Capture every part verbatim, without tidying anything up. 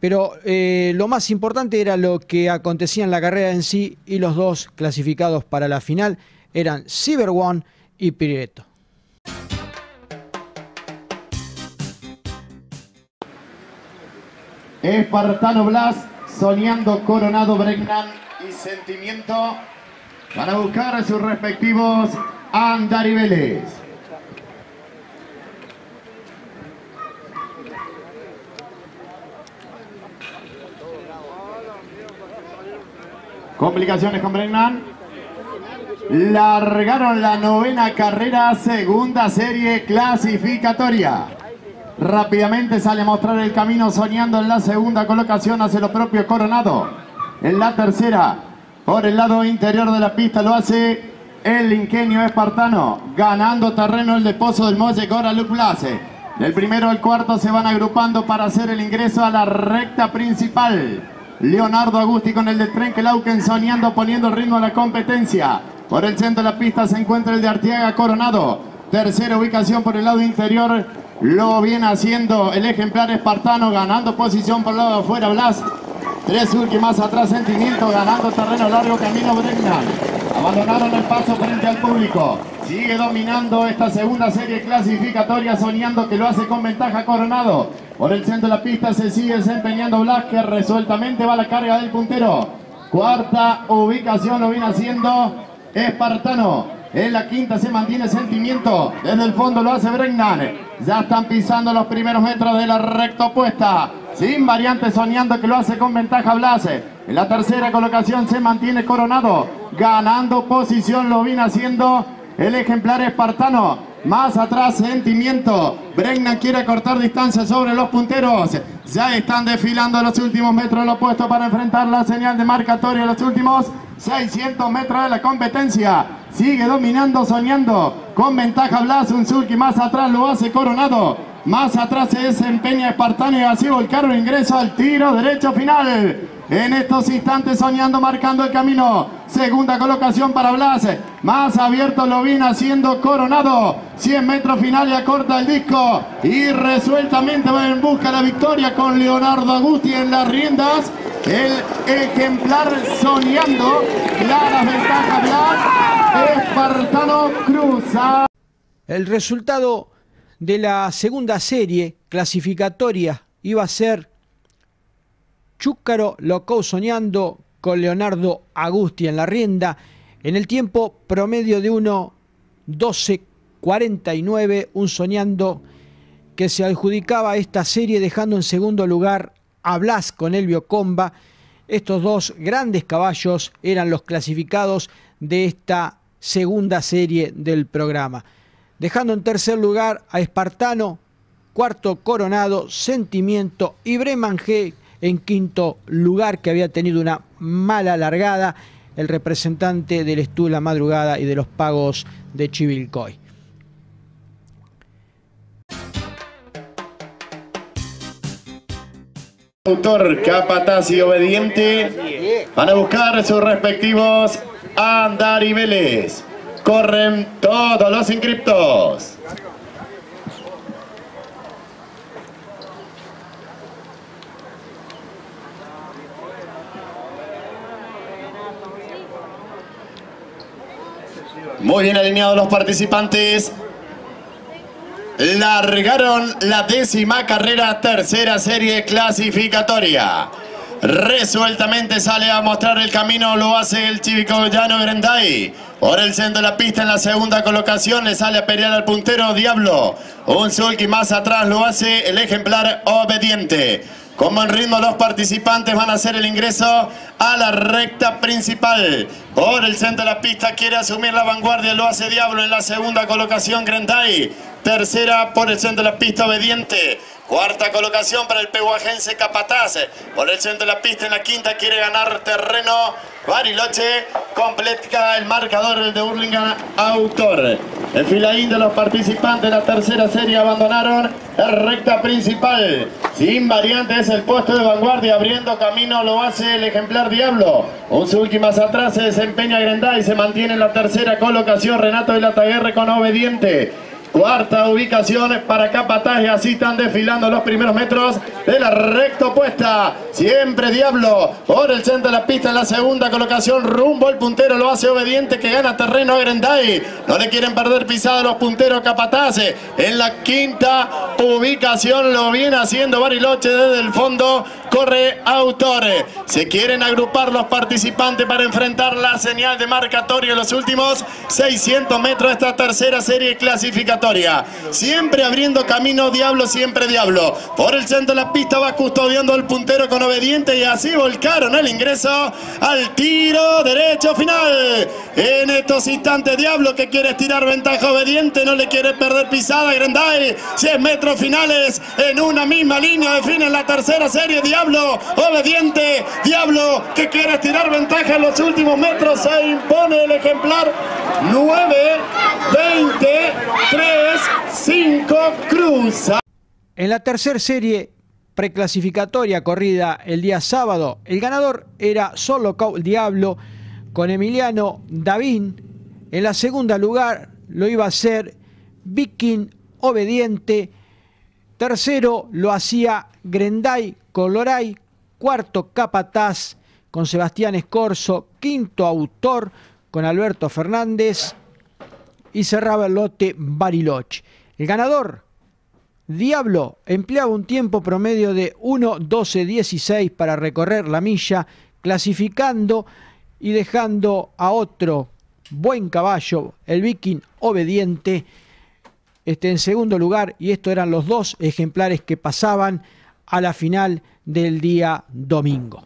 Pero eh, lo más importante era lo que acontecía en la carrera en sí, y los dos clasificados para la final eran Cyber One y Prieto. Espartano Blas, Soñando Coronado Bregnan y Sentimiento van a buscar a sus respectivos andariveles. Complicaciones con Bregnan. Largaron la novena carrera, segunda serie clasificatoria. Rápidamente sale a mostrar el camino Soñando en la segunda colocación, hace lo propio Coronado. En la tercera, por el lado interior de la pista, lo hace el ingenio espartano. Ganando terreno el de Pozo del Molle, Gora Luc Blase. Del primero al cuarto se van agrupando para hacer el ingreso a la recta principal. Leonardo Agusti con el de Trenkelauken, Soñando, poniendo el ritmo a la competencia. Por el centro de la pista se encuentra el de Arteaga Coronado. Tercera ubicación por el lado interior. Lo viene haciendo el ejemplar espartano, ganando posición por el lado de afuera Blas. Tres últimas atrás Sentimiento, ganando terreno largo, camino Bregnan. Abandonaron el paso frente al público. Sigue dominando esta segunda serie clasificatoria, Soñando, que lo hace con ventaja Coronado. Por el centro de la pista se sigue desempeñando Blas, que resueltamente va a la carga del puntero. Cuarta ubicación lo viene haciendo Espartano. En la quinta se mantiene Sentimiento. Desde el fondo lo hace Bregnan. Ya están pisando los primeros metros de la recta opuesta. Sin variante, Soñando, que lo hace con ventaja Blas. En la tercera colocación se mantiene Coronado. Ganando posición lo viene haciendo el ejemplar espartano. Más atrás Sentimiento. Bregnan quiere cortar distancia sobre los punteros. Ya están desfilando los últimos metros del opuesto para enfrentar la señal de marcatorio. Los últimos seiscientos metros de la competencia. Sigue dominando Soñando. Con ventaja Blas. Un sulky más atrás lo hace Coronado. Más atrás se desempeña Espartano y así volcaron ingreso al tiro derecho final. En estos instantes Soñando marcando el camino. Segunda colocación para Blas. Más abierto lo viene haciendo Coronado. cien metros final y acorta el disco. Y resueltamente va en busca de la victoria con Leonardo Agusti en las riendas. El ejemplar Soñando. Claras ventajas Blas. Espartano cruza. El resultado de la segunda serie clasificatoria iba a ser Chúcaro Locou Soñando con Leonardo Agusti en la rienda, en el tiempo promedio de uno doce cuarenta y nueve, un Soñando que se adjudicaba esta serie dejando en segundo lugar a Blas con Elvio Comba. Estos dos grandes caballos eran los clasificados de esta segunda serie del programa. Dejando en tercer lugar a Espartano, cuarto Coronado, Sentimiento y Breman G en quinto lugar, que había tenido una mala largada, el representante del Estú La Madrugada y de los Pagos de Chivilcoy. Autor, Capataz y Obediente van a buscar sus respectivos andariveles. Corren todos los inscriptos. Muy bien alineados los participantes. Largaron la décima carrera, tercera serie clasificatoria. Resueltamente sale a mostrar el camino, lo hace el chivicoyano Grenday. Por el centro de la pista en la segunda colocación le sale a pelear al puntero Diablo. Un sulky más atrás lo hace el ejemplar Obediente. Con buen ritmo los participantes van a hacer el ingreso a la recta principal. Por el centro de la pista quiere asumir la vanguardia, lo hace Diablo en la segunda colocación Grenday. Tercera por el centro de la pista Obediente. Cuarta colocación para el pehuajense Capataz. Por el centro de la pista en la quinta quiere ganar terreno Bariloche. Completa el marcador el de Hurlingham Autor. El filaín de los participantes de la tercera serie abandonaron la recta principal. Sin variantes el puesto de vanguardia, abriendo camino lo hace el ejemplar Diablo. Un sulky más atrás se desempeña Grenday y se mantiene en la tercera colocación Renato de la Taguerre con Obediente. Cuarta ubicación para Capataz y así están desfilando los primeros metros de la recta opuesta. Siempre Diablo por el centro de la pista en la segunda colocación rumbo al puntero. Lo hace Obediente que gana terreno a Grendai. No le quieren perder pisada los punteros Capataz. En la quinta ubicación lo viene haciendo Bariloche desde el fondo. Corre Autor. Se quieren agrupar los participantes para enfrentar la señal de marcatorio en los últimos seiscientos metros de esta tercera serie clasificatoria. Siempre abriendo camino Diablo, siempre Diablo. Por el centro de la pista va custodiando el puntero con Obediente y así volcaron el ingreso al tiro derecho final. En estos instantes Diablo que quiere estirar ventaja Obediente, no le quiere perder pisada Grendai. cien metros finales en una misma línea definen la tercera serie. Diablo, Obediente, Diablo que quiere estirar ventaja en los últimos metros. Se impone el ejemplar. Nueve, veinte, tres, cinco, cruza. En la tercera serie preclasificatoria corrida el día sábado, el ganador era Solo Cau Diablo con Emiliano Davín. En la segunda lugar lo iba a hacer Viking Obediente. Tercero lo hacía Grendai Coloray. Cuarto Capataz con Sebastián Escorzo. Quinto Autor con Alberto Fernández. Y cerraba el lote Bariloche. El ganador, Diablo, empleaba un tiempo promedio de uno doce dieciséis para recorrer la milla, clasificando y dejando a otro buen caballo, el Viking Obediente, este, en segundo lugar. Y estos eran los dos ejemplares que pasaban a la final del día domingo.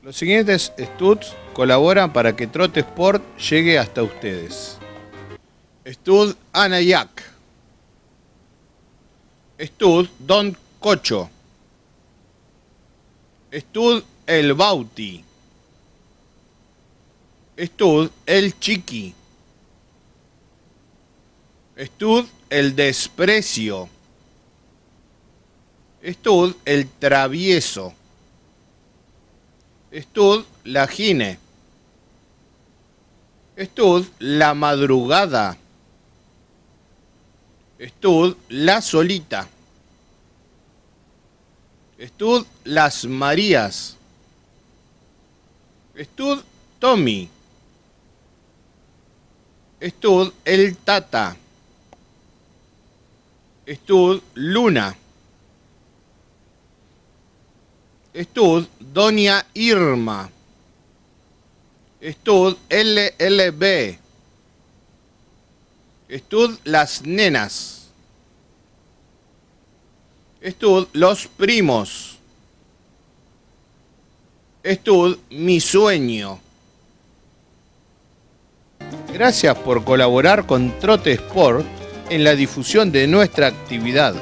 Los siguientes studs colaboran para que Trote Sport llegue hasta ustedes. Stud Anayak. Stud Don Cocho. Stud El Bauti. Stud El Chiqui. Stud El Desprecio. Stud El Travieso. Stud La Gine. Stud La Madrugada. Stud La Solita. Stud Las Marías. Stud Tommy. Stud El Tata. Stud Luna. Stud Doña Irma. Stud L L B. Stud Las Nenas. Stud Los Primos. Stud Mi Sueño. Gracias por colaborar con Trote Sport en la difusión de nuestra actividad.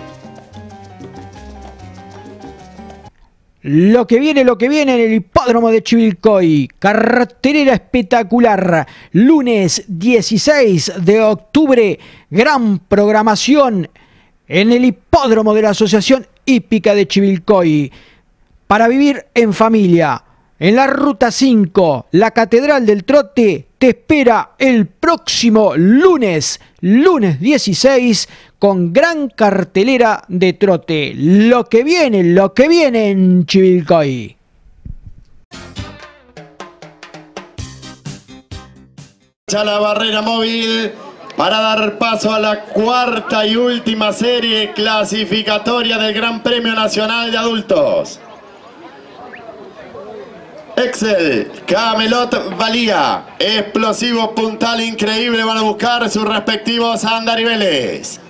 Lo que viene, lo que viene en el hipódromo de Chivilcoy. Cartelera espectacular. Lunes dieciséis de octubre. Gran programación en el hipódromo de la Asociación Hípica de Chivilcoy. Para vivir en familia. En la Ruta cinco, la Catedral del Trote te espera el próximo lunes, lunes dieciséis, con gran cartelera de trote. Lo que viene, lo que viene en Chivilcoy. Ya la barrera móvil para dar paso a la cuarta y última serie clasificatoria del Gran Premio Nacional de Adultos. Excel, Camelot, Valía, explosivo, puntal, increíble, van a buscar sus respectivos andariveles.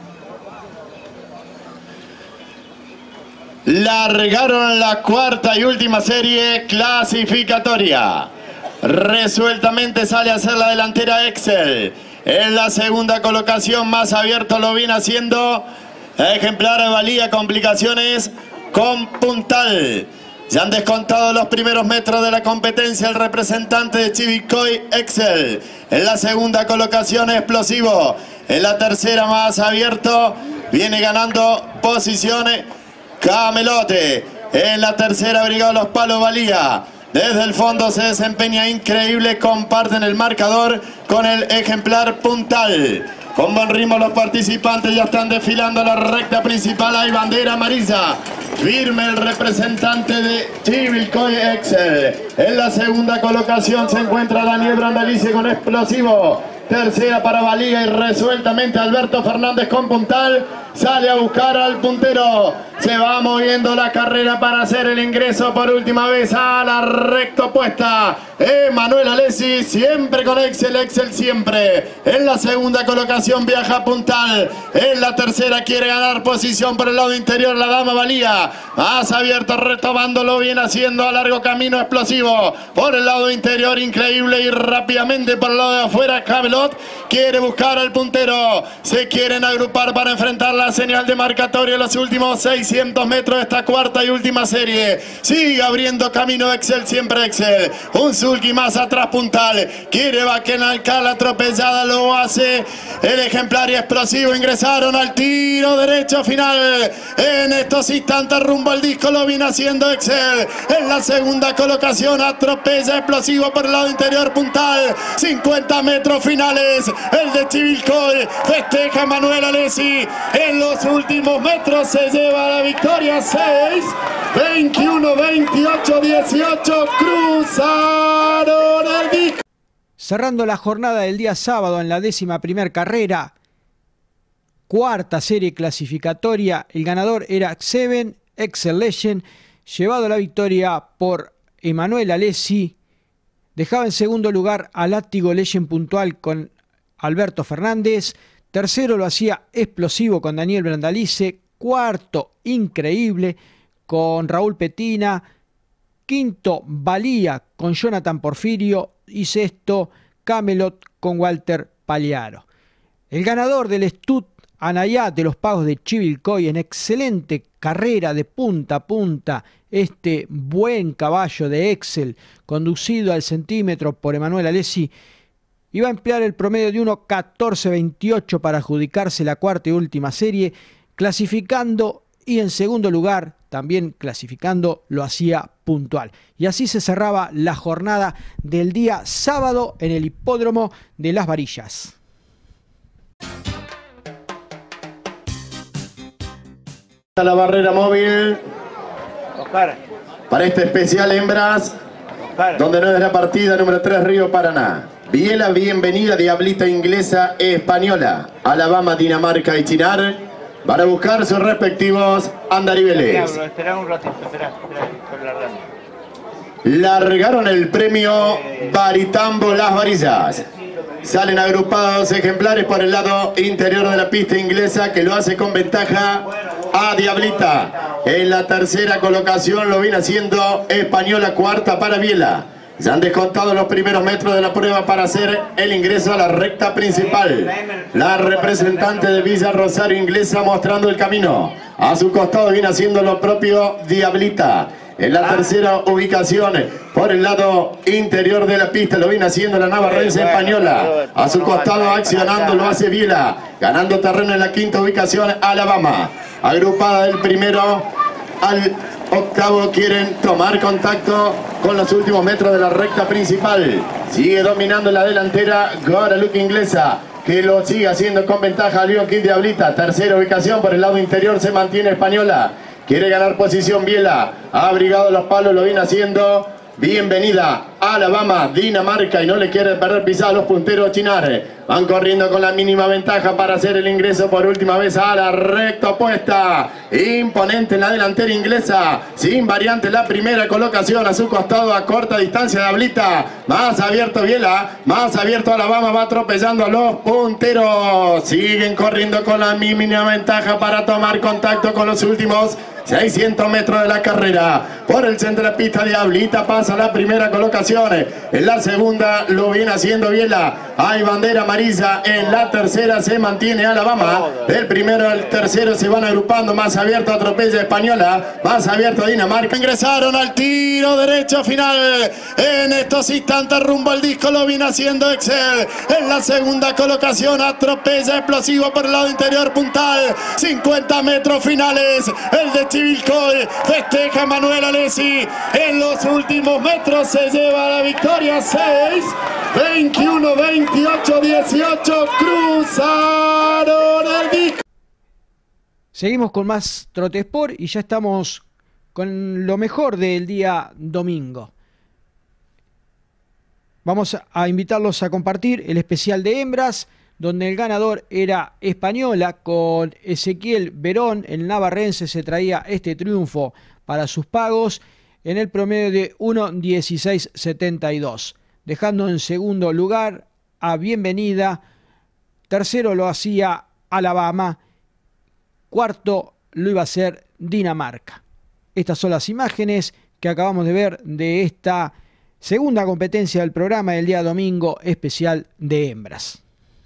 Largaron la cuarta y última serie clasificatoria. Resueltamente sale a hacer la delantera Excel. En la segunda colocación, más abierto lo viene haciendo ejemplar Valía, complicaciones con puntal. Se han descontado los primeros metros de la competencia el representante de Chivilcoy, Excel. En la segunda colocación, explosivo. En la tercera, más abierto, viene ganando posiciones Camelote. En la tercera, Brigado Los Palos, Valía. Desde el fondo se desempeña increíble, comparten el marcador con el ejemplar puntal. Con buen ritmo los participantes ya están desfilando a la recta principal. Hay bandera amarilla. Firme el representante de Chivilcoy, Excel. En la segunda colocación se encuentra Daniel Brandalice con explosivo. Tercera para Valía y resueltamente Alberto Fernández con puntal. Sale a buscar al puntero. Se va moviendo la carrera para hacer el ingreso por última vez a la recta opuesta. Emanuel Alessi siempre con Excel, Excel siempre. En la segunda colocación viaja puntal. En la tercera quiere ganar posición por el lado interior la dama Valía. Más abierto, retomándolo, viene haciendo a largo camino explosivo. Por el lado interior, increíble y rápidamente por el lado de afuera Camelot. Quiere buscar al puntero. Se quieren agrupar para enfrentar la señal de marcatorio en los últimos seiscientos metros de esta cuarta y última serie. Sigue abriendo camino Excel, siempre Excel. Un sulky más atrás puntal. Quiere Baquenalcal, la atropellada lo hace el ejemplar y explosivo. Ingresaron al tiro derecho final. En estos instantes rumbo al disco lo viene haciendo Excel. En la segunda colocación atropella explosivo por el lado interior puntal. cincuenta metros finales. El de Chivilcoy festeja Manuel Alessi. En los últimos metros se lleva la victoria. Seis, veintiuno, veintiocho, dieciocho. Cruzaron el disco. Cerrando la jornada del día sábado en la décima primer carrera, cuarta serie clasificatoria, el ganador era Seven Excel Legend, llevado a la victoria por Emanuel Alessi. Dejaba en segundo lugar a Látigo Legend puntual con Alberto Fernández. Tercero lo hacía explosivo con Daniel Brandalice. Cuarto, increíble, con Raúl Petina. Quinto, Valía con Jonathan Porfirio. Y sexto, Camelot con Walter Pagliaro. El ganador del Stud Anaya de los Pagos de Chivilcoy, en excelente carrera de punta a punta, este buen caballo de Excel, conducido al centímetro por Emanuel Alessi, iba a emplear el promedio de uno catorce veintiocho para adjudicarse la cuarta y última serie, clasificando, y en segundo lugar, también clasificando, lo hacía puntual. Y así se cerraba la jornada del día sábado en el hipódromo de Las Varillas. La barrera móvil Oscar. para este especial hembras, Oscar. donde no es la partida número tres, Río Paraná. Biela, Bienvenida, Diablita Inglesa, Española, Alabama, Dinamarca y Chinar, para buscar sus respectivos andariveles. Espera un ratito, espera, espera, estoy largando. Largaron el premio Baritambo Las Varillas. Salen agrupados ejemplares por el lado interior de la pista inglesa, que lo hace con ventaja a Diablita. En la tercera colocación lo viene haciendo Española, cuarta para Biela. Ya han descontado los primeros metros de la prueba para hacer el ingreso a la recta principal. La representante de Villa Rosario Inglesa mostrando el camino. A su costado viene haciendo lo propio Diablita. En la tercera ubicación, por el lado interior de la pista, lo viene haciendo la navarrense Española. A su costado, accionando, lo hace Biela. Ganando terreno en la quinta ubicación, Alabama. Agrupada del primero al octavo, quieren tomar contacto con los últimos metros de la recta principal. Sigue dominando la delantera Guadalupe Inglesa, que lo sigue haciendo con ventaja a Leon King Diablita. Tercera ubicación, por el lado interior se mantiene Española. Quiere ganar posición Biela, ha abrigado los palos, lo viene haciendo Bienvenida, Alabama, Dinamarca, y no le quiere perder pisada a los punteros Chinar. Van corriendo con la mínima ventaja para hacer el ingreso por última vez a la recta opuesta. Imponente en la delantera inglesa, sin variante la primera colocación. A su costado, a corta distancia, Diablita. Más abierto Biela, más abierto Alabama, va atropellando a los punteros. Siguen corriendo con la mínima ventaja para tomar contacto con los últimos seiscientos metros de la carrera. Por el centro de la pista, Diablita pasa la primera colocación. En la segunda lo viene haciendo Biela. Hay bandera amarilla. En la tercera se mantiene Alabama. Del primero al tercero se van agrupando. Más abierto atropella Española. Más abierto Dinamarca. Ingresaron al tiro derecho final. En estos instantes rumbo al disco lo viene haciendo Excel. En la segunda colocación atropella explosivo por el lado interior puntal. cincuenta metros finales. El de Chivilcoy festeja Manuel Alessi. En los últimos metros se lleva la victoria. seis, veintiuno, veintiocho, dieciocho. Cruzaron el disco. Seguimos con más Trote Sport y ya estamos con lo mejor del día domingo. Vamos a invitarlos a compartir el especial de hembras, donde el ganador era Española, con Ezequiel Verón. El navarrense se traía este triunfo para sus pagos en el promedio de uno dieciséis setenta y dos, dejando en segundo lugar a Bienvenida. Tercero lo hacía Alabama. Cuarto lo iba a ser Dinamarca. Estas son las imágenes que acabamos de ver de esta segunda competencia del programa del día domingo especial de hembras.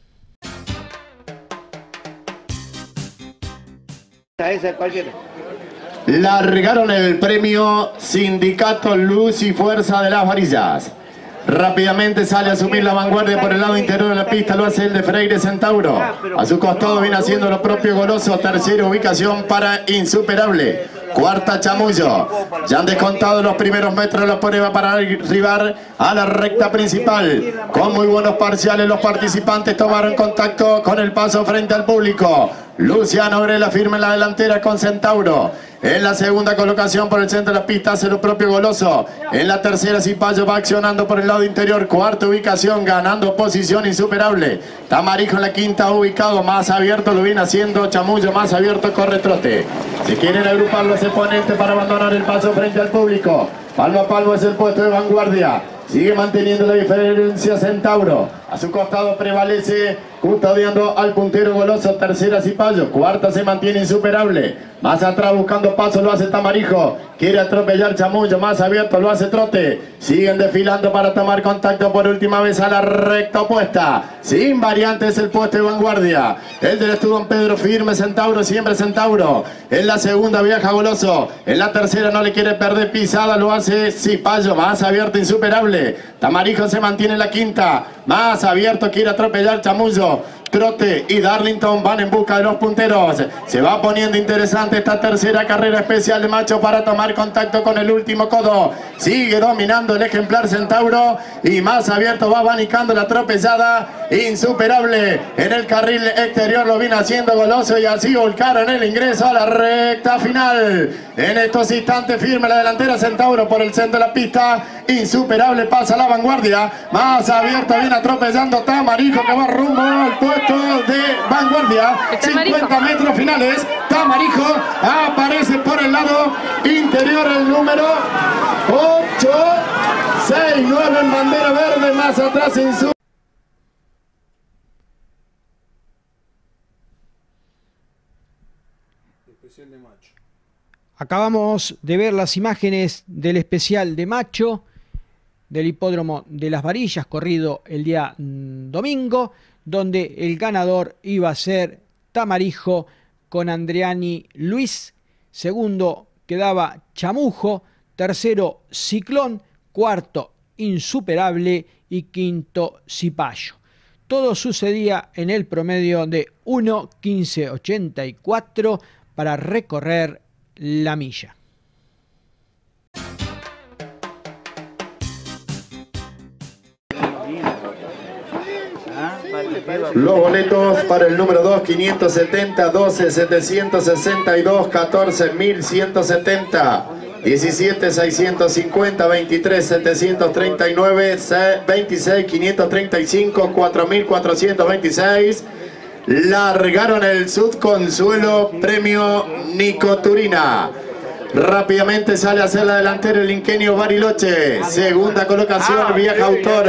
Largaron el premio Sindicato Luz y Fuerza de Las Varillas. Rápidamente sale a asumir la vanguardia por el lado interior de la pista, lo hace el de Freire Centauro. A su costado viene haciendo lo propio Goloso. Tercera ubicación para Insuperable. Cuarta Chamullo. Ya han descontado los primeros metros de la prueba para arribar a la recta principal. Con muy buenos parciales los participantes tomaron contacto con el paso frente al público. Luciano Grela firme en la delantera con Centauro. En la segunda colocación por el centro de la pista hace lo propio Goloso. En la tercera Cipayo va accionando por el lado interior. Cuarta ubicación, ganando posición Insuperable. Tamarijo en la quinta ubicado. Más abierto lo viene haciendo Chamullo. Más abierto corre Trote. Si quieren agrupar los exponentes para abandonar el paso frente al público, palmo a palmo es el puesto de vanguardia. Sigue manteniendo la diferencia Centauro. A su costado prevalece, custodiando al puntero goloso, tercera Cipallo, cuarta se mantiene insuperable. Más atrás buscando paso lo hace Tamarijo, quiere atropellar Chamullo, más abierto lo hace Trote. Siguen desfilando para tomar contacto por última vez a la recta opuesta. Sin variantes el puesto de vanguardia. El del Don Pedro firme, Centauro, siempre Centauro. En la segunda viaja Goloso, en la tercera no le quiere perder pisada, lo hace Cipallo, más abierto insuperable. Tamarijo se mantiene en la quinta, más abierto quiere atropellar Chamullo. Trote y Darlington van en busca de los punteros. Se va poniendo interesante esta tercera carrera especial de macho para tomar contacto con el último codo. Sigue dominando el ejemplar Centauro y más abierto va abanicando la atropellada. Insuperable en el carril exterior lo viene haciendo Goloso y así volcaron el ingreso a la recta final. En estos instantes firme la delantera Centauro por el centro de la pista. Insuperable pasa a la vanguardia. Más abierto viene atropellando Tamarijo que va rumbo al puesto de vanguardia. cincuenta metros finales. Tamarijo aparece por el lado interior el número ocho, seis, nueve en bandera verde. Más atrás en su especial de macho. Acabamos de ver las imágenes del especial de macho del hipódromo de Las Varillas, corrido el día mmm, domingo, donde el ganador iba a ser Tamarijo con Andreani Luis, segundo quedaba Chamujo, tercero Ciclón, cuarto Insuperable y quinto Cipallo. Todo sucedía en el promedio de uno quince ochenta y cuatro para recorrer la milla. Los boletos para el número dos, quinientos setenta, doce, setecientos sesenta y dos, catorce mil ciento setenta, diecisiete, seiscientos cincuenta, veintitrés, setecientos treinta y nueve, veintiséis, quinientos treinta y cinco, cuatro mil cuatrocientos veintiséis. Largaron el Subconsuelo Premio Nico Turina. Rápidamente sale a hacer la delantera el ingenio Bariloche. Segunda colocación viaja Autor.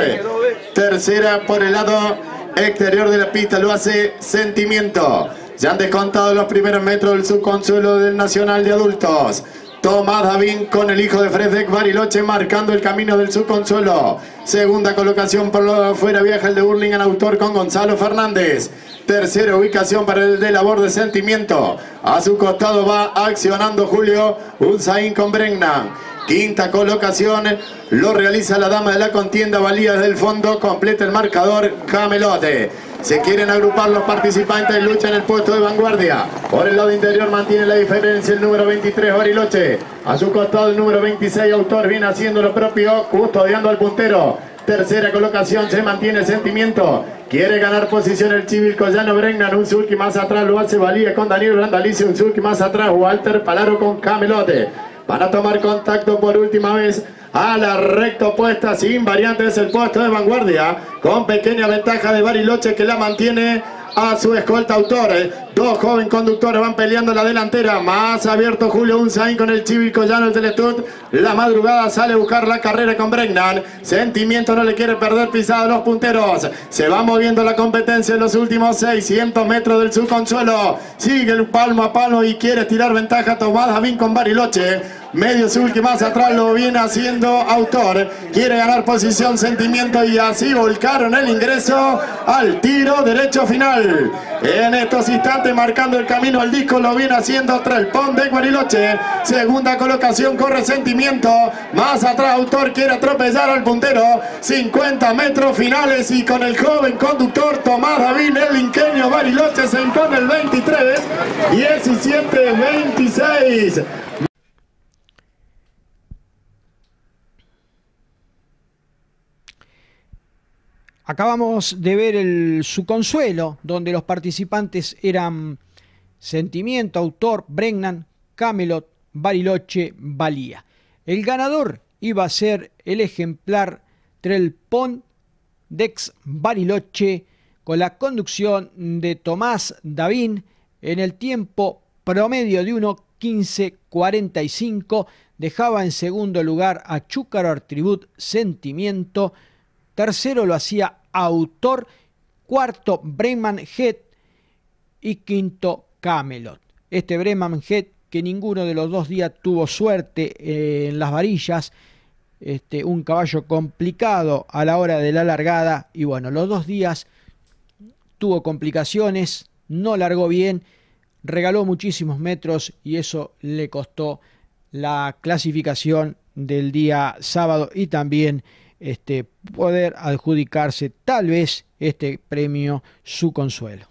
Tercera por el lado exterior de la pista lo hace Sentimiento. Ya han descontado los primeros metros del Subconsuelo del Nacional de Adultos. Tomás Davín con el hijo de Fredek Bariloche marcando el camino del Subconsuelo. Segunda colocación por lo de afuera viaja el de Burlingame Autor con Gonzalo Fernández. Tercera ubicación para el de Labor de Sentimiento. A su costado va accionando Julio Unzaín con Bregnan. Quinta colocación lo realiza la dama de la contienda, Valía desde el fondo, completa el marcador Camelote. Se quieren agrupar los participantes, lucha en el puesto de vanguardia. Por el lado interior mantiene la diferencia el número veintitrés Bariloche. A su costado el número veintiséis Autor viene haciendo lo propio, custodiando al puntero. Tercera colocación se mantiene Sentimiento. Quiere ganar posición el Chivil Collano Bregnan. Un sulky más atrás lo hace Valía con Daniel Brandalice. Un sulky más atrás Walter Palaro con Camelote. Van a tomar contacto por última vez a la recta opuesta sin variantes el puesto de vanguardia, con pequeña ventaja de Bariloche que la mantiene a su escolta Autor. Dos jóvenes conductores van peleando la delantera. Más abierto Julio Unzaín con el Chivil Collano, el Teletut. La madrugada sale a buscar la carrera con Bregnan. Sentimiento no le quiere perder pisada a los punteros. Se va moviendo la competencia en los últimos seiscientos metros del Subconsuelo. Sigue el palmo a palmo y quiere tirar ventaja Tomás Davín con Bariloche. Medio sulky más atrás lo viene haciendo Autor. Quiere ganar posición Sentimiento y así volcaron el ingreso al tiro derecho final. En estos instantes marcando el camino al disco lo viene haciendo Trelpón de Bariloche. Segunda colocación corre Sentimiento. Más atrás Autor quiere atropellar al puntero. cincuenta metros finales y con el joven conductor Tomás Davín el ingenio Bariloche se impone el veintitrés, diecisiete, veintiséis. Acabamos de ver el Subconsuelo, donde los participantes eran Sentimiento, Autor, Bregnan, Camelot, Bariloche, Valía. El ganador iba a ser el ejemplar Trelpón Dex Bariloche, con la conducción de Tomás Davín en el tiempo promedio de uno quince cuarenta y cinco. Dejaba en segundo lugar a Chúcar Tribut Sentimiento. Tercero lo hacía Autor, cuarto Bremen Head y quinto Camelot. Este Bremen Head, que ninguno de los dos días tuvo suerte eh, en las varillas, este, un caballo complicado a la hora de la largada, y bueno, los dos días tuvo complicaciones, no largó bien, regaló muchísimos metros y eso le costó la clasificación del día sábado y también este, poder adjudicarse tal vez este premio Su Consuelo.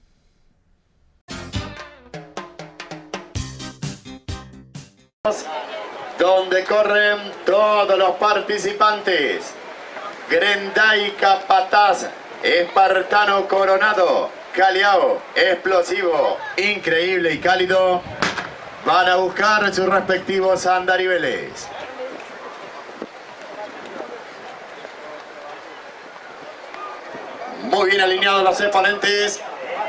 Donde corren todos los participantes: Grendai Capataz, Espartano Coronado, Callao, Explosivo, Increíble y Cálido, van a buscar sus respectivos andariveles. Muy bien alineados los exponentes.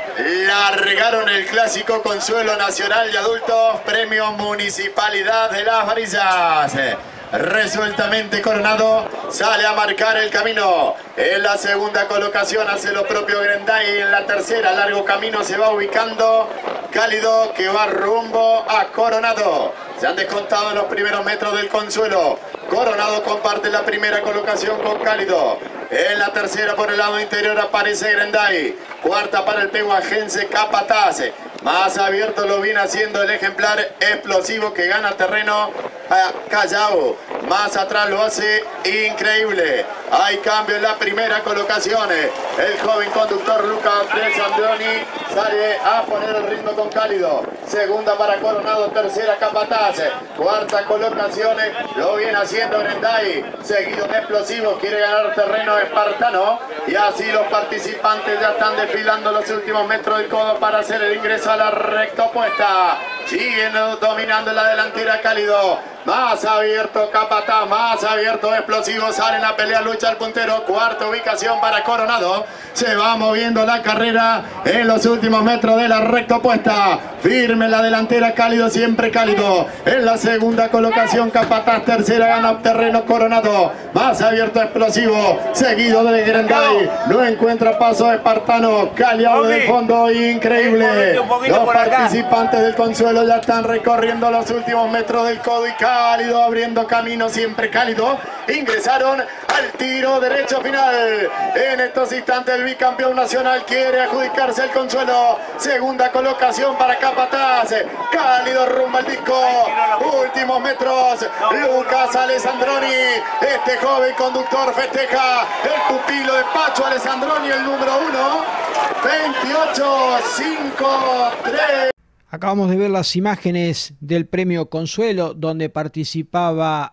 Largaron el clásico Consuelo Nacional de Adultos, premio Municipalidad de Las Varillas. Resueltamente Coronado sale a marcar el camino. En la segunda colocación hace lo propio Grendai. En la tercera, largo camino, se va ubicando Cálido, que va rumbo a Coronado. Se han descontado los primeros metros del Consuelo. Coronado comparte la primera colocación con Cálido. En la tercera, por el lado interior, aparece Grendai. Cuarta para el pehuajense Capataz. Más abierto lo viene haciendo el ejemplar Explosivo, que gana terreno a Callao. Más atrás lo hace Increíble. Hay cambio en la primera colocación. El joven conductor Lucas Alessandroni sale a poner el ritmo con Cálido. Segunda para Coronado, tercera Capataz. Cuarta colocación lo viene haciendo Grendai. Seguido de Explosivo, quiere ganar terreno Espartano. Y así los participantes ya están desfilando los últimos metros del codo para hacer el ingreso a la recta opuesta. Siguen dominando la delantera Cálido. Más abierto Capataz, más abierto Explosivo. Salen a pelear, lucha el puntero. Cuarta ubicación para Coronado. Se va moviendo la carrera en los últimos metros de la recta opuesta. Firme en la delantera Cálido, siempre Cálido. En la segunda colocación Capataz, tercera gana terreno Coronado. Más abierto Explosivo, seguido de Grendai. No encuentra paso Espartano. Callao de fondo, Increíble. Los participantes del Consuelo ya están recorriendo los últimos metros del codo y Cálido abriendo camino, siempre Cálido. Ingresaron al tiro derecho final. En estos instantes el bicampeón nacional quiere adjudicarse el Consuelo. Segunda colocación para Capataz. Cálido rumbo al disco. Últimos metros. Lucas Alessandroni. Este joven conductor festeja el pupilo de Pacho Alessandroni, el número uno. veintiocho cinco tres. Acabamos de ver las imágenes del premio Consuelo, donde participaba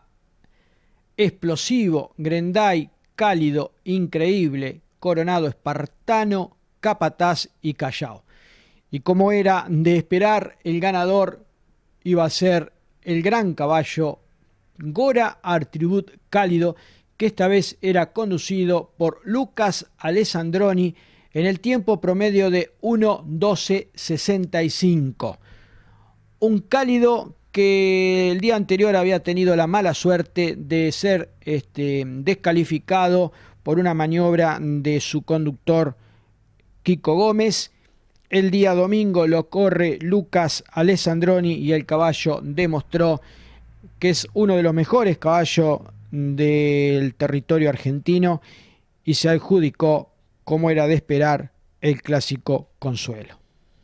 Explosivo, Grendai, Cálido, Increíble, Coronado, Espartano, Capataz y Callao. Y como era de esperar, el ganador iba a ser el gran caballo Gora Artribut Cálido, que esta vez era conducido por Lucas Alessandroni en el tiempo promedio de uno doce sesenta y cinco. Un Cálido que el día anterior había tenido la mala suerte de ser este, descalificado por una maniobra de su conductor Kiko Gómez. El día domingo lo corre Lucas Alessandroni y el caballo demostró que es uno de los mejores caballos del territorio argentino y se adjudicó, como era de esperar, el clásico Consuelo.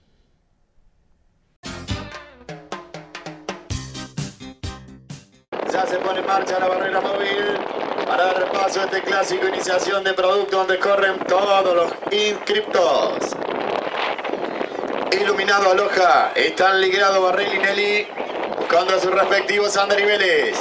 Ya se pone en marcha la barrera móvil para dar paso a este clásico iniciación de producto donde corren todos los inscriptos. Iluminado Aloja, están ligados Barril y Nelly buscando a sus respectivos andariveles.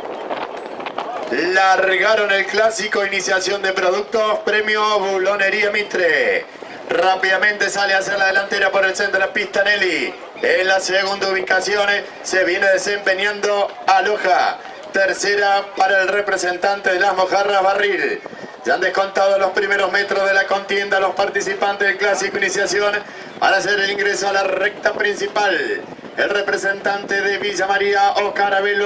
Largaron el clásico iniciación de productos, premio Bulonería Mitre. Rápidamente sale hacia la delantera por el centro de la pista Nelly. En la segunda ubicación se viene desempeñando Aloja. Tercera para el representante de las Mojarras, Barril. Ya han descontado los primeros metros de la contienda los participantes del clásico iniciación para hacer el ingreso a la recta principal. El representante de Villa María, Oscar Abelo,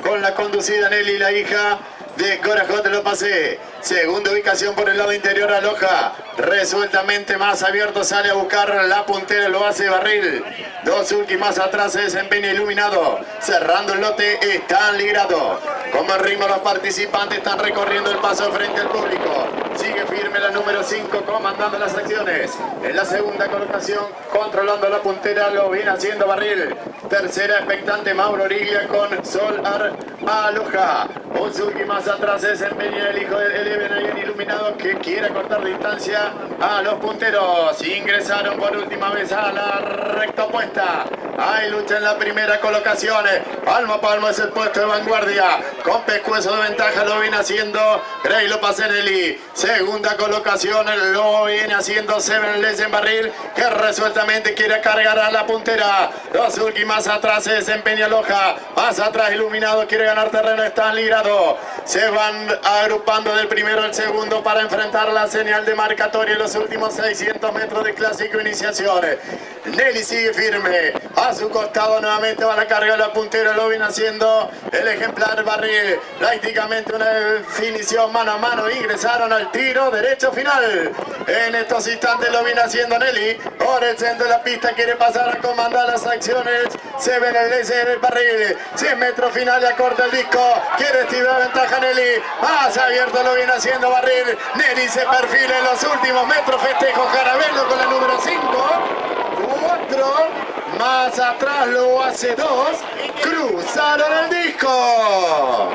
con la conducida Nelly, la hija de Corajote lo pasé. Segunda ubicación por el lado interior Aloja. Resueltamente más abierto sale a buscar la puntera, lo hace Barril. Dos últimas atrás se desempeña Iluminado. Cerrando el lote están Ligrado. Como el ritmo los participantes están recorriendo el paso frente al público. Sigue firme la número cinco comandando las acciones. En la segunda colocación controlando la puntera lo viene haciendo Barril. Tercera expectante Mauro Origlia con Sol Ar Aloja. Once últimas atrás se desempeña el hijo de Eleven ahí en Iluminado que quiere cortar distancia a los punteros. Ingresaron por última vez a la recta opuesta. Hay lucha en la primera colocación. Palmo a palmo es el puesto de vanguardia. Con pescuezo de ventaja lo viene haciendo Grey Lopacenelli. Segunda colocación lo viene haciendo Seven Legend Barril, que resueltamente quiere cargar a la puntera. Dos últimas atrás se desempeña Loja. Más atrás Iluminado quiere ganar terreno. Están Ligrado. Se van agrupando del primero al segundo para enfrentar la señal de marcatoria en los últimos seiscientos metros de clásico iniciación. Nelly sigue firme. A su costado nuevamente va la carga de la puntera. Lo viene haciendo el ejemplar Barril. Prácticamente una definición mano a mano. Ingresaron al tiro derecho final. En estos instantes lo viene haciendo Nelly. Por el centro de la pista quiere pasar a comandar las acciones. Se ve el desde el Barril. cien metros final y acorta el disco. Quiere estirar ventaja Nelly. Más abierto lo viene haciendo Barril. Nelly se perfila en los últimos metros. Festejo Jarabello con la número cinco. cuatro. Más atrás lo hace dos. Cruzaron el disco.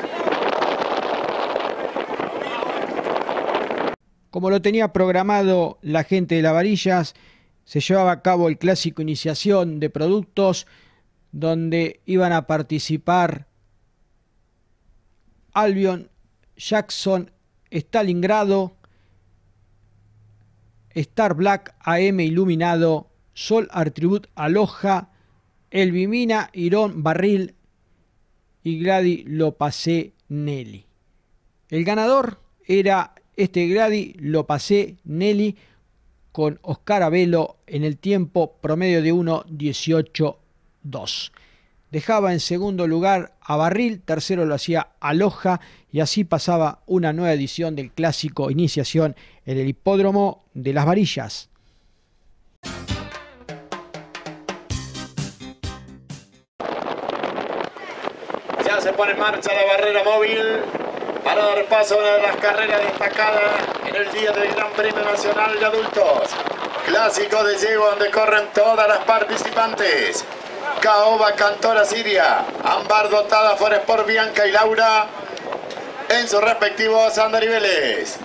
Como lo tenía programado la gente de las varillas, se llevaba a cabo el clásico iniciación de productos donde iban a participar Albion, Jackson, Stalingrado, Star Black, A M Iluminado, Sol Artribut Aloja, Elvimina, Irón Barril y Grady Lopacé Nelly. El ganador era este Grady Lopacé Nelly con Oscar Abelo en el tiempo promedio de uno dieciocho dos. Dejaba en segundo lugar a Barril, tercero lo hacía Aloja y así pasaba una nueva edición del clásico iniciación en el hipódromo de las Varillas. Ya se pone en marcha la barrera móvil para dar paso a una de las carreras destacadas en el día del Gran Premio Nacional de Adultos. Clásico de Yegua donde corren todas las participantes. Caoba, Cantora, Siria, Ámbar, Dotada, Foresport, Bianca y Laura en sus respectivos andariveles.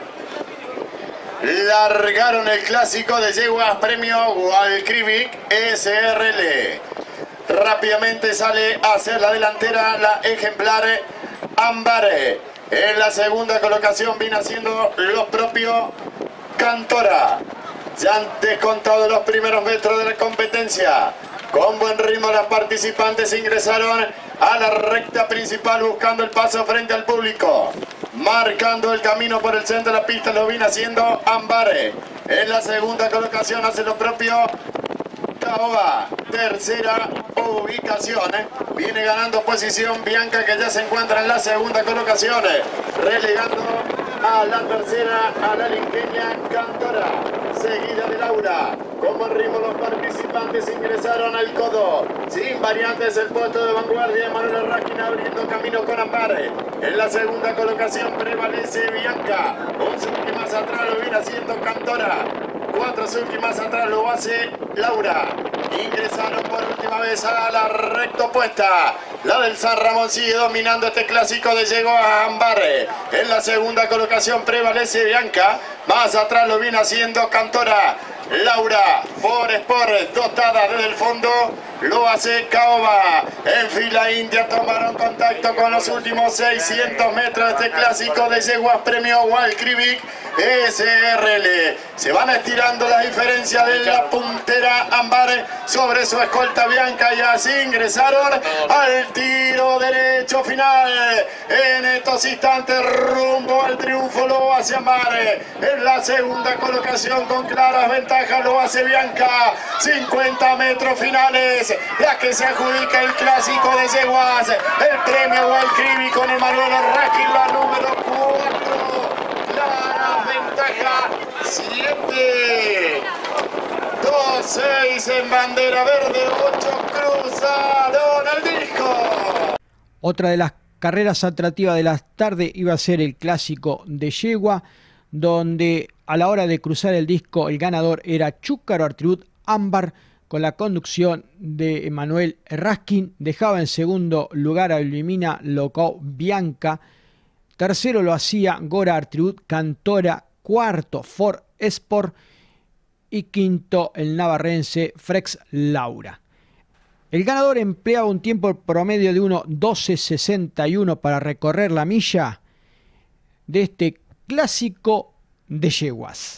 Largaron el clásico de yeguas premio Walkrivik S R L. Rápidamente sale a hacer la delantera la ejemplar Ámbar. En la segunda colocación viene haciendo lo propio Cantora. Ya han descontado los primeros metros de la competencia. Con buen ritmo las participantes ingresaron a la recta principal buscando el paso frente al público. Marcando el camino por el centro de la pista lo viene haciendo Ámbar. En la segunda colocación hace lo propio Caoba. Tercera ubicación. Viene ganando posición Bianca, que ya se encuentra en la segunda colocación. Relegando a la tercera a la linqueña Cantora. Seguida de Laura. Como ritmo los participantes ingresaron al codo. Sin variantes el puesto de vanguardia de Manuel Ráquina abriendo camino con Ámbar. En la segunda colocación prevalece Bianca. once últimas atrás lo viene haciendo Cantora. Cuatro últimas atrás lo hace Laura. Ingresaron por última vez a la recta opuesta. La del San Ramón sigue dominando este clásico de llegó a Ámbar. En la segunda colocación prevalece Bianca. Más atrás lo viene haciendo Cantora. Laura, Foresport, dotada desde el fondo, lo hace Caoba. En fila india tomaron contacto con los últimos seiscientos metros de este clásico de yeguas premio Walkrivik S R L. Se van estirando las diferencias de la puntera Ámbar sobre su escolta Bianca y así ingresaron al tiro derecho final. En estos instantes rumbo al triunfo lo hace Amar. En la segunda colocación con claras ventajas lo hace Bianca. cincuenta metros finales. La que se adjudica el clásico de Yeguas. El premio Gualcrivi con Emanuel Raskin, la número cuatro. Clara ventaja. siete. dos seis en bandera verde. ocho cruzaron el disco. Otra de las carreras atractivas de la tarde iba a ser el clásico de Yegua, donde a la hora de cruzar el disco el ganador era Chúcaro Artrud Ámbar, con la conducción de Emanuel Raskin. Dejaba en segundo lugar a Elimina Locó Bianca. Tercero lo hacía Gora Artrud Cantora. Cuarto Ford Sport. Y quinto el navarrense Frex Laura. El ganador empleaba un tiempo promedio de uno doce sesenta y uno para recorrer la milla de este clásico de Yeguas.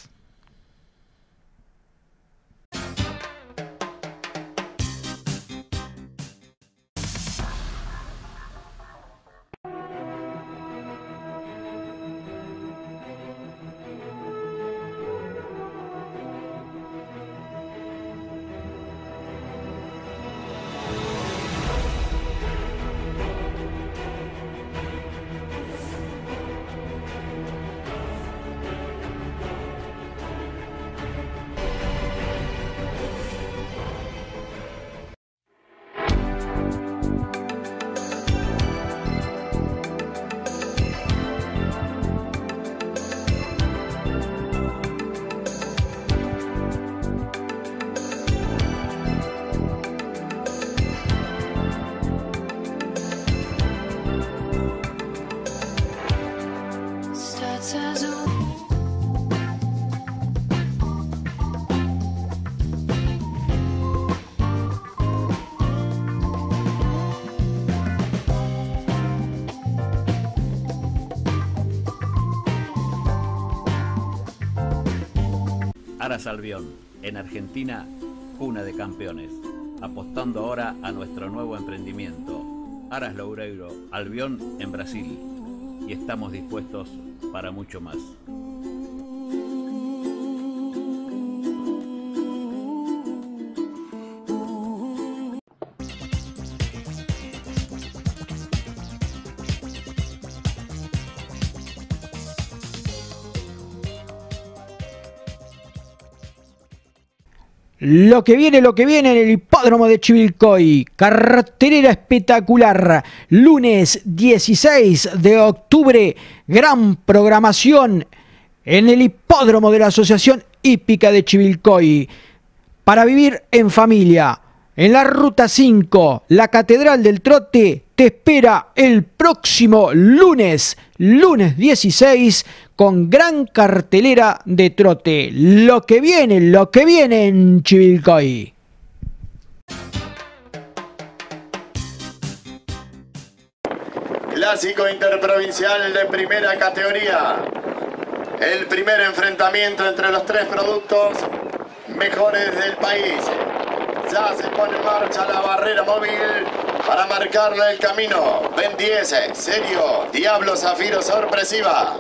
Aras Albión, en Argentina, cuna de campeones, apostando ahora a nuestro nuevo emprendimiento, Aras Loureiro Albión en Brasil, y estamos dispuestos para mucho más. Lo que viene, lo que viene en el hipódromo de Chivilcoy. Cartelera espectacular. Lunes dieciséis de octubre. Gran programación en el hipódromo de la Asociación Hípica de Chivilcoy. Para vivir en familia. En la Ruta cinco, la Catedral del Trote te espera el próximo lunes. Lunes dieciséis. Con gran cartelera de trote. Lo que viene, lo que viene en Chivilcoy. Clásico interprovincial de primera categoría. El primer enfrentamiento entre los tres productos mejores del país. Ya se pone en marcha la barrera móvil para marcarle el camino. Ben diez, Serio, Diablo Zafiro Sorpresiva.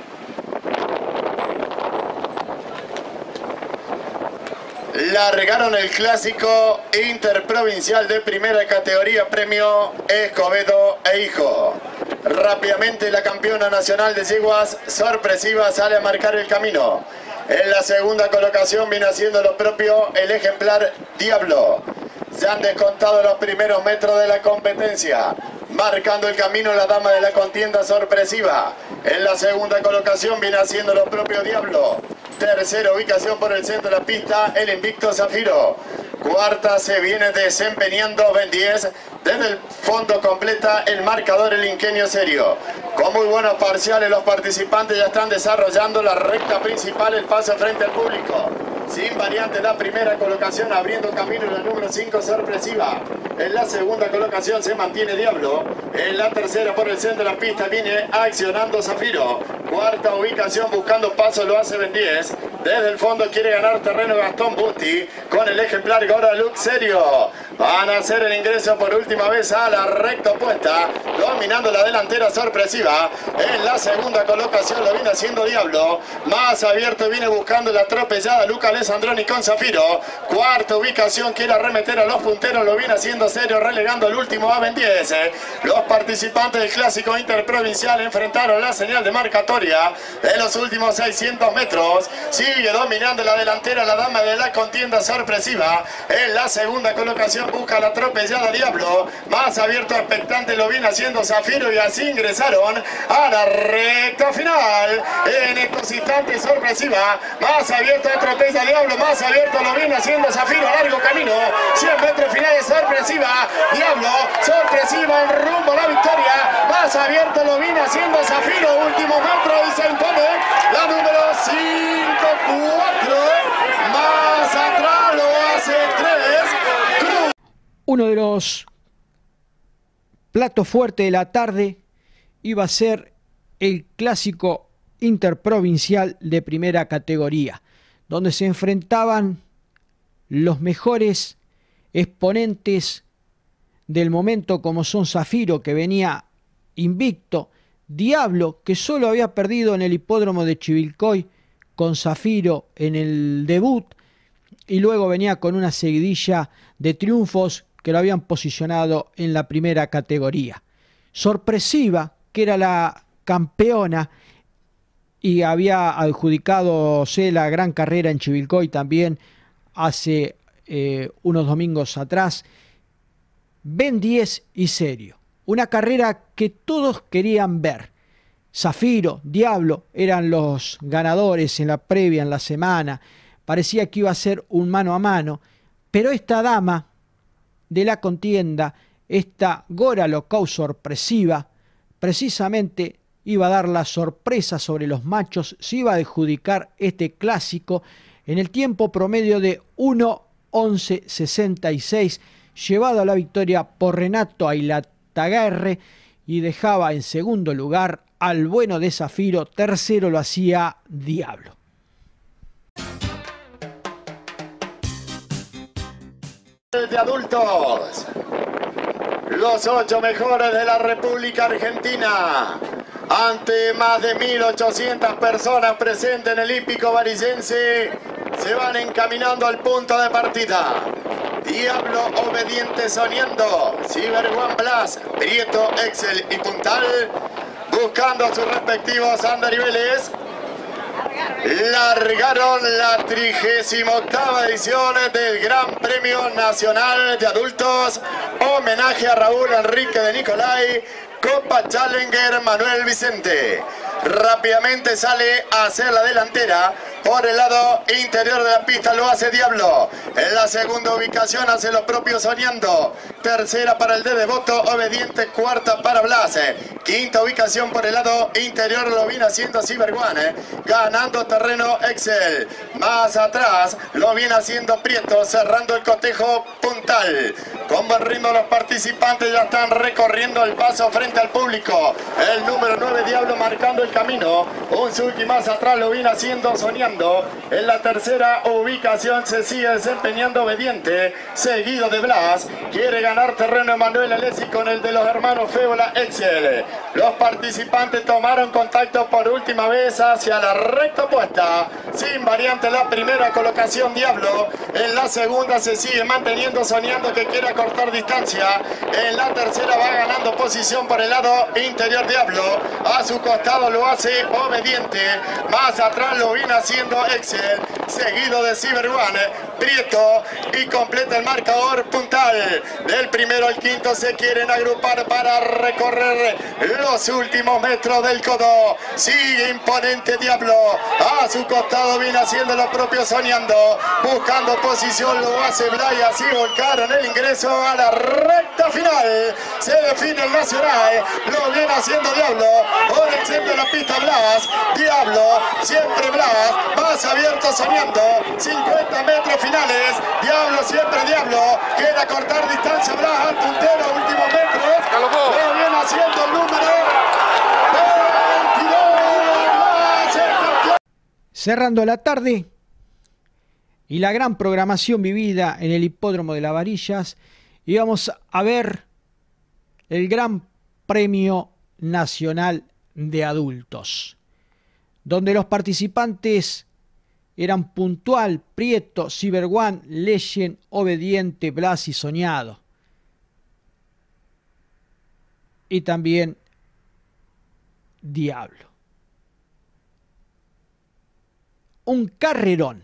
Largaron el clásico interprovincial de primera categoría, premio Escobedo e Hijo. Rápidamente la campeona nacional de Yeguas, Sorpresiva, sale a marcar el camino. En la segunda colocación viene haciendo lo propio el ejemplar Diablo. Se han descontado los primeros metros de la competencia. Marcando el camino la dama de la contienda, Sorpresiva. En la segunda colocación viene haciendo lo propio Diablo. Tercera ubicación por el centro de la pista, el invicto Zafiro. Cuarta se viene desempeñando Ben diez. Desde el fondo completa el marcador el Ingenio Serio. Con muy buenos parciales los participantes ya están desarrollando la recta principal, el paso frente al público. Sin variante la primera colocación, abriendo camino la número cinco, Sorpresiva. En la segunda colocación se mantiene Diablo. En la tercera por el centro de la pista viene accionando Zafiro. Cuarta ubicación buscando paso lo hace Ben diez. Desde el fondo quiere ganar terreno Gastón Busti con el ejemplar Gora Lux Serio. Van a hacer el ingreso por última vez a la recta opuesta, dominando la delantera sorpresiva. En la segunda colocación lo viene haciendo Diablo. Más abierto viene buscando la atropellada Luca Alessandroni con Zafiro. Cuarta ubicación quiere arremeter a los punteros, lo viene haciendo Serio, relegando el último a Ben diez. Los participantes del clásico interprovincial enfrentaron la señal de marcatoria de los últimos seiscientos metros. Sigue dominando la delantera la dama de la contienda sorpresiva. En la segunda colocación busca la atropellada Diablo. Más abierto expectante lo viene haciendo Zafiro y así ingresaron a la recta final. En estos instantes sorpresiva. Más abierto atropella Diablo. Más abierto lo viene haciendo Zafiro. Largo camino. cien metros finales sorpresiva. Diablo sorpresiva en rumbo a la victoria. Más abierto lo viene haciendo Zafiro. Último metro y se impone la número cinco cuatro. Más atrás lo hace tres. Uno de los platos fuertes de la tarde iba a ser el clásico interprovincial de primera categoría, donde se enfrentaban los mejores exponentes del momento, como son Zafiro, que venía invicto, Diablo, que solo había perdido en el hipódromo de Chivilcoy con Zafiro en el debut, y luego venía con una seguidilla de triunfos que lo habían posicionado en la primera categoría. Sorpresiva, que era la campeona y había adjudicado la gran carrera en Chivilcoy también hace eh, unos domingos atrás. Ben diez y Serio. Una carrera que todos querían ver. Zafiro, Diablo eran los ganadores en la previa, en la semana. Parecía que iba a ser un mano a mano. Pero esta dama de la contienda, esta Gora Locau sorpresiva, precisamente iba a dar la sorpresa sobre los machos. Se iba a adjudicar este clásico en el tiempo promedio de uno once sesenta y seis, llevado a la victoria por Renato Ailataguerre, y dejaba en segundo lugar al bueno de Zafiro. Tercero lo hacía Diablo. De adultos, los ocho mejores de la República Argentina, ante más de mil ochocientas personas presentes en el hípico varillense, se van encaminando al punto de partida. Diablo Obediente soñando, Ciber Juan Blas, Prieto, Excel y Puntal, buscando sus respectivos andariveles. Largaron la trigésima octava edición del Gran Premio Nacional de Adultos, homenaje a Raúl Enrique de Nicolai, Copa Challenger Manuel Vicente. Rápidamente sale a hacer la delantera. Por el lado interior de la pista lo hace Diablo. En la segunda ubicación hace lo propio soñando. Tercera para el de Devoto Obediente. Cuarta para Blas. Quinta ubicación por el lado interior lo viene haciendo Ciberguane. Ganando terreno Excel. Más atrás lo viene haciendo Prieto. Cerrando el cotejo Puntal. Con buen ritmo los participantes ya están recorriendo el paso frente al público. El número nueve Diablo marcando el camino. Un Suzuki más atrás lo viene haciendo soñando. En la tercera ubicación se sigue desempeñando Obediente, seguido de Blas. Quiere ganar terreno Emanuel Alessi con el de los hermanos Fébola Excel. Los participantes tomaron contacto por última vez hacia la recta opuesta. Sin variante la primera colocación Diablo. En la segunda se sigue manteniendo soñando, que quiere acortar distancia. En la tercera va ganando posición por el lado interior Diablo. A su costado lo hace Obediente. Más atrás lo viene haciendo Excel, seguido de Ciberone, Prieto, y completa el marcador Puntal. Del primero al quinto se quieren agrupar para recorrer los últimos metros del codo. Sigue imponente Diablo, a su costado viene haciendo lo propio soñando, buscando posición lo hace Blaya. Así volcaron el ingreso a la recta final. Se define el nacional, lo viene haciendo Diablo. Por el centro de la pista Blas, Diablo, siempre Blas. Más abierto soñando, cincuenta metros finales, Diablo siempre Diablo, quiere cortar distancia Blas al puntero, últimos metros, lo viene haciendo el número veintidós, Blas, el campeón. Cerrando la tarde, y la gran programación vivida en el Hipódromo de las Varillas, íbamos a ver el Gran Premio Nacional de Adultos, donde los participantes eran Puntual, Prieto, Cyberone, Legend, Obediente, Blas y Soñado. Y también Diablo. Un carrerón.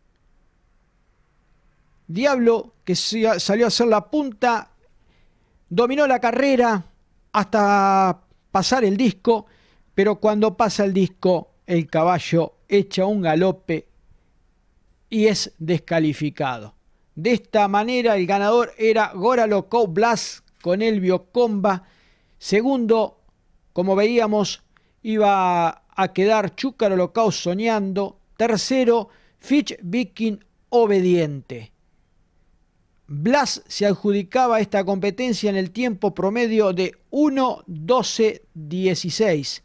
Diablo, que salió a hacer la punta, dominó la carrera hasta pasar el disco, pero cuando pasa el disco, el caballo echa un galope y es descalificado. De esta manera, el ganador era Gora Loco Blas con Elvio Comba. Segundo, como veíamos, iba a quedar Chúcaro Locao Soñando. Tercero, Fitch Viking Obediente. Blas se adjudicaba esta competencia en el tiempo promedio de uno doce dieciséis.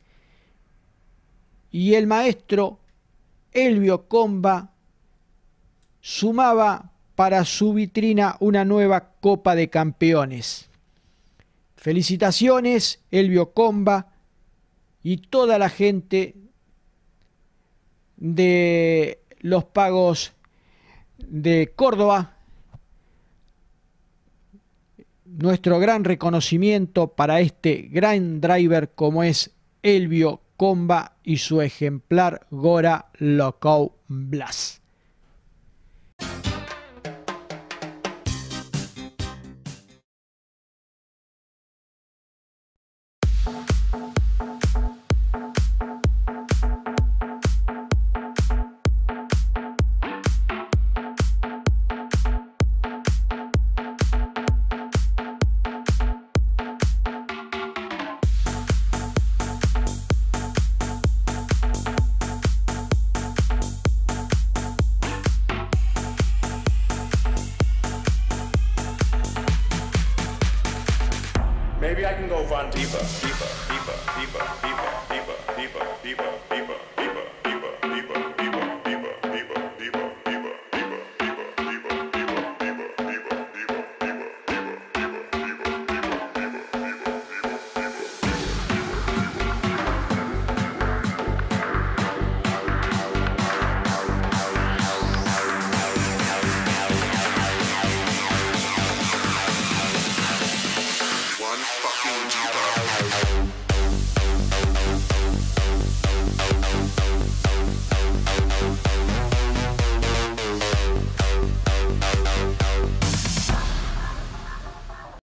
Y el maestro Elvio Comba sumaba para su vitrina una nueva Copa de Campeones. Felicitaciones, Elvio Comba y toda la gente de los Pagos de Córdoba. Nuestro gran reconocimiento para este gran driver como es Elvio Comba y su ejemplar Gora Loco Blas. Maybe I can go one deeper, deeper, deeper, deeper, deeper, deeper, deeper, deeper, deeper.